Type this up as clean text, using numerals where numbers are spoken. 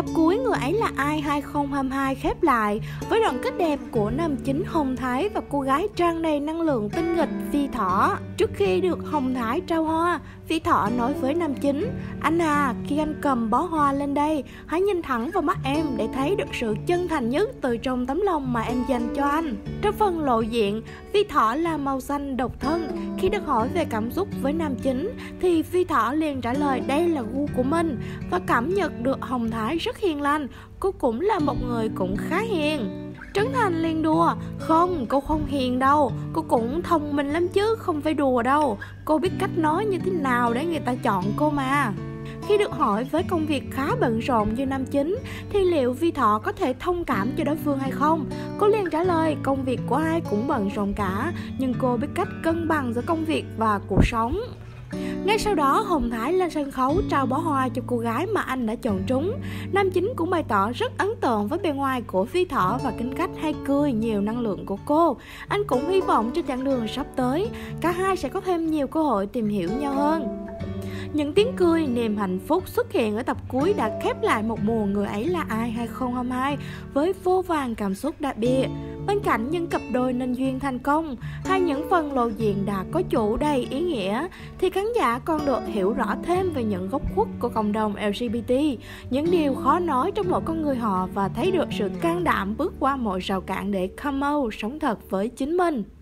Tập cuối Người ấy là ai 2022 khép lại với đoạn kết đẹp của nam chính Hồng Thái và cô gái tràn đầy năng lượng tinh nghịch Phi Thỏ. Trước khi được Hồng Thái trao hoa, Phi Thỏ nói với nam chính: "Anh à, khi anh cầm bó hoa lên đây, hãy nhìn thẳng vào mắt em để thấy được sự chân thành nhất từ trong tấm lòng mà em dành cho anh." Trong phần lộ diện, Phi Thỏ là màu xanh độc thân. Khi được hỏi về cảm xúc với nam chính thì Phi Thỏ liền trả lời đây là gu của mình và cảm nhận được Hồng Thái rất hiền lành. Cô cũng là một người cũng khá hiền. Trấn Thành liền đùa: "Không, cô không hiền đâu, cô cũng thông minh lắm chứ, không phải đùa đâu. Cô biết cách nói như thế nào để người ta chọn cô mà." Khi được hỏi với công việc khá bận rộn như nam chính thì liệu Phi Thỏ có thể thông cảm cho đối phương hay không? Cô liền trả lời công việc của ai cũng bận rộn cả, nhưng cô biết cách cân bằng giữa công việc và cuộc sống. Ngay sau đó, Hồng Thái lên sân khấu trao bó hoa cho cô gái mà anh đã chọn trúng. Nam chính cũng bày tỏ rất ấn tượng với bề ngoài của Phi Thỏ và tính cách hay cười, nhiều năng lượng của cô. Anh cũng hy vọng cho chặng đường sắp tới, cả hai sẽ có thêm nhiều cơ hội tìm hiểu nhau hơn. Những tiếng cười, niềm hạnh phúc xuất hiện ở tập cuối đã khép lại một mùa Người ấy là ai 2022 với vô vàn cảm xúc đặc biệt. Bên cạnh những cặp đôi nên duyên thành công hay những phần lộ diện đã có chủ đầy ý nghĩa thì khán giả còn được hiểu rõ thêm về những góc khuất của cộng đồng LGBT, những điều khó nói trong mỗi con người họ và thấy được sự can đảm bước qua mọi rào cản để come out, sống thật với chính mình.